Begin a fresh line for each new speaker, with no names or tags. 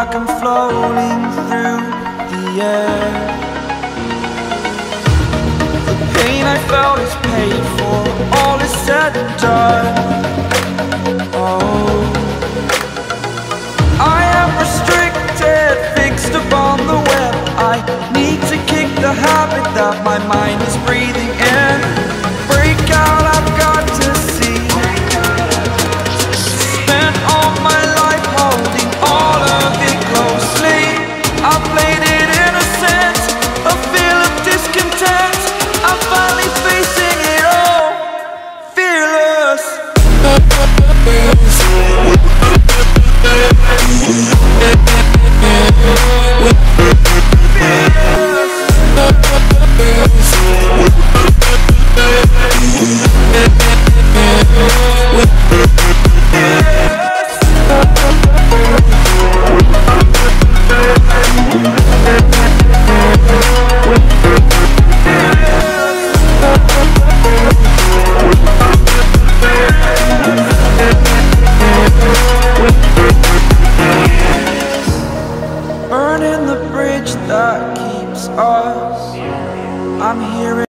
like I'm floating through the air. The pain I felt is paid for, all is said and done.